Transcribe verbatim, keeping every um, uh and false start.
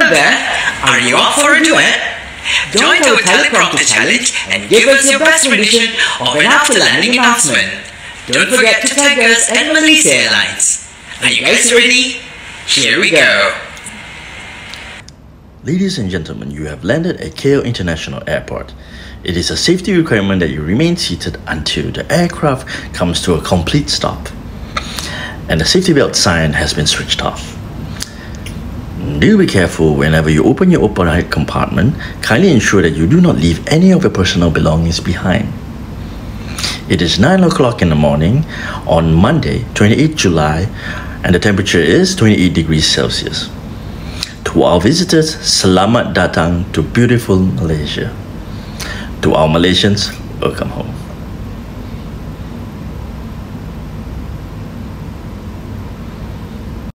Hello there, are you up for a duet? Join our teleprompter challenge and give us your best rendition of an after landing announcement. Don't forget to tag us at Malaysia Airlines. Are you guys ready? Here we go. Ladies and gentlemen, you have landed at K L International Airport. It is a safety requirement that you remain seated until the aircraft comes to a complete stop and the safety belt sign has been switched off. Do be careful whenever you open your overhead compartment. Kindly ensure that you do not leave any of your personal belongings behind. It is nine o'clock in the morning on Monday, twenty-eighth July, and the temperature is twenty-eight degrees Celsius. To our visitors, selamat datang to beautiful Malaysia. To our Malaysians, welcome home.